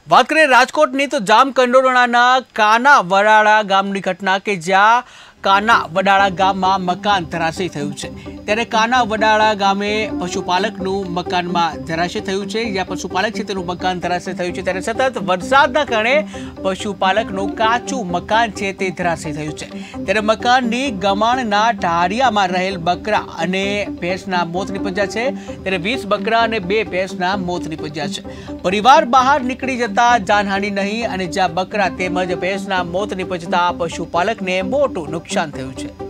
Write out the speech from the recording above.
વાત કરીએ રાજકોટની તો જામકંડોરણાના કાનાવડાળા ગામની ઘટના કે જ્યાં કાનાવડાળા ગામમાં મકાન ધરાશયી થયું છે। ત્યારે કાનાવડાળા ગામે પશુપાલકનું મકાનમાં ધરાશયી થયું છે। જ્યાં પશુપાલક છે તેનું મકાન ધરાશયી થયું છે ત્યારે સતત વરસાદના કારણે પશુપાલકનું કાચું મકાન છે તે ધરાશયી થયું છે। ત્યારે મકાનની ગમાણના ઢાળિયામાં રહેલ બકરા અને ભેંસના મોત નીપજ્યા છે। ત્યારે 20 બકરા અને 2 ભેંસના મોત નીપજ્યા છે। પરિવાર બહાર નીકળી જતા જાનહાનિ નહીં અને જ્યાં બકરા તેમજ ભેંસના મોત નીપજતા પશુપાલકને મોટું નુકસાન થયું છે।